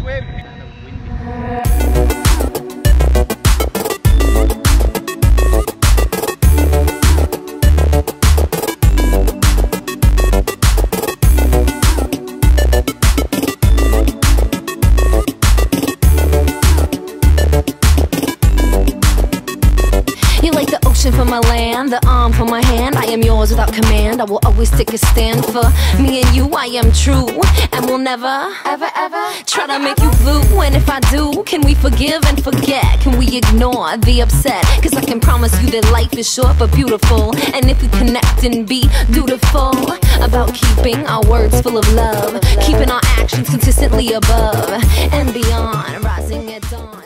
For my land, the arm for my hand, I am yours without command. I will always take a stand for me and you. I am true and will never, ever, ever try to make you blue. And if I do, can we forgive and forget? Can we ignore the upset? Cause I can promise you that life is short but beautiful. And if we connect and be dutiful about keeping our words full of love, keeping our actions consistently above and beyond, rising at dawn.